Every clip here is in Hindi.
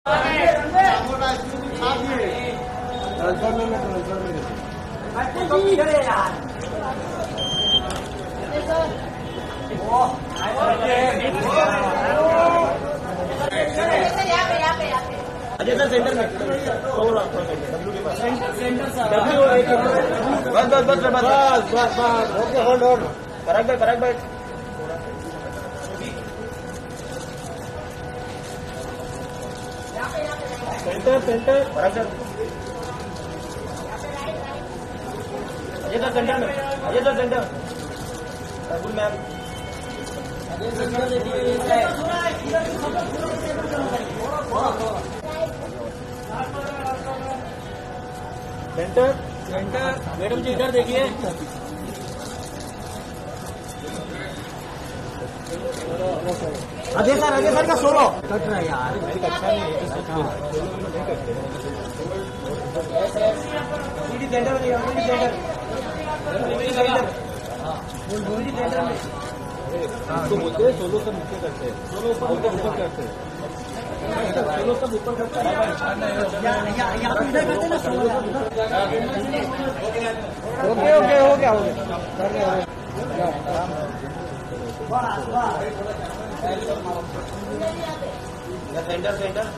अजय सर सेंटर में सेंटर सर बस बस बस बस बस ओके होल्ड होल्ड पराग भाई centre Parag sir Ajay sir centre में अजय सर सेंटर रघुल ma'am Ajay sir centre centre madam ji इधर देखिए अजय सर का सोलो कट रहा है यार सेंटर तो बोलते हैं सोलो सब नीचे करते हैं सोलो ऊपर करते हैं सोलो सब ऊपर करते हैं ओके ओके हो गया सेंटर सेंटर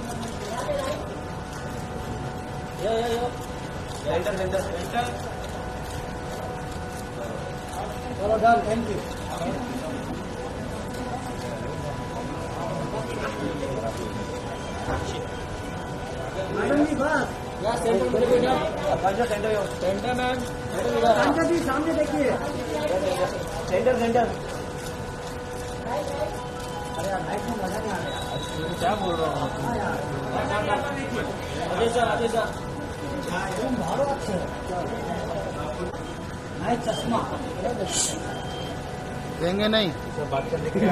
सेंटर चलो done thank you madam ji बस सेंटर मैम सेंटर जी सामने देखिए सेंटर अरे यार लाइट में मजा नहीं आ रहा क्या बोल रहा हूँ अजय सर बहुत अच्छे नहीं चश्मा देंगे नहीं बात करने के लिए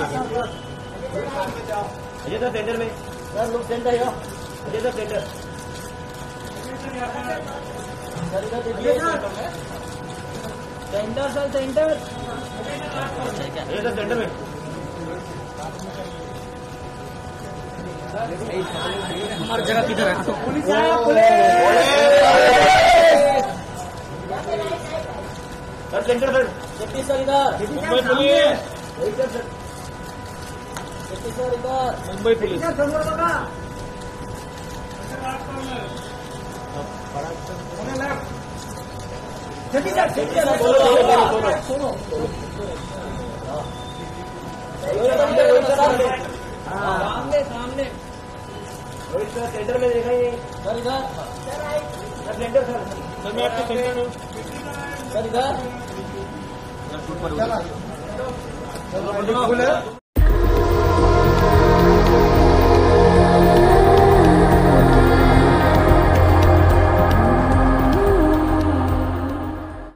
अजय सर सेंटर में सर लोग सेंटर हो Ajay sir centre centre sir centre Ajay sir centre में हमारी जगह किधर है police sir centre sir safety sir इधर मुंबई पुलिस सेफ्टी सर इधर मुंबई पुलिस सामने रोहित सर सेंटर में देखा ही सर इधर सर सेंटर सर मैं आपके सेंटर में सर इधर